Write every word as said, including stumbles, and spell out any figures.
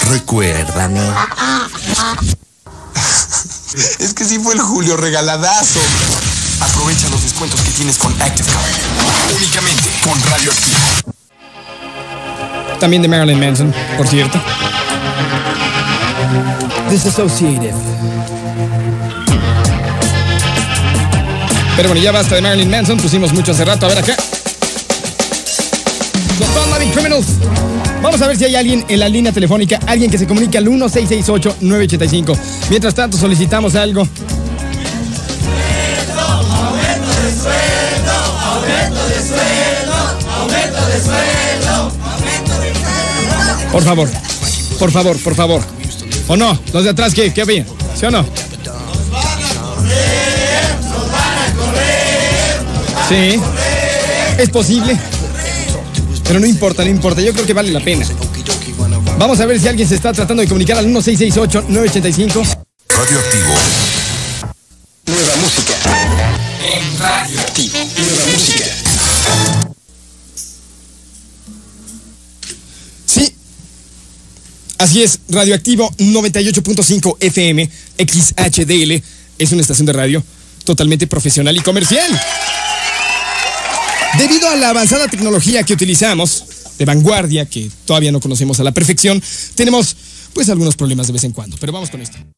Recuérdame. Es que sí fue el Julio regaladazo. Aprovecha los descuentos que tienes con Active Card. Únicamente con Radioactivo. También de Marilyn Manson, por cierto. Disassociated. Pero bueno, ya basta de Marilyn Manson. Pusimos mucho hace rato. A ver acá. Los Bad Living Criminals. Vamos a ver si hay alguien en la línea telefónica, alguien que se comunique al uno seis seis ocho, nueve ocho cinco. Mientras tanto, solicitamos algo. Aumento de sueldo, aumento de sueldo, aumento de sueldo, aumento de sueldo. Por favor, por favor, por favor. ¿O no? ¿Los de atrás qué? ¿Qué opinan? ¿Sí o no? Nos van a correr, nos van a correr, nos van Sí. a correr. Es posible. Pero no importa, no importa. Yo creo que vale la pena. Vamos a ver si alguien se está tratando de comunicar al uno seis seis ocho, nueve ocho cinco. Radioactivo. Nueva música. En Radioactivo. Nueva música. Sí. Así es, Radioactivo noventa y ocho punto cinco F M, X H D L. Es una estación de radio totalmente profesional y comercial. Debido a la avanzada tecnología que utilizamos, de vanguardia, que todavía no conocemos a la perfección, tenemos pues algunos problemas de vez en cuando. Pero vamos con esto.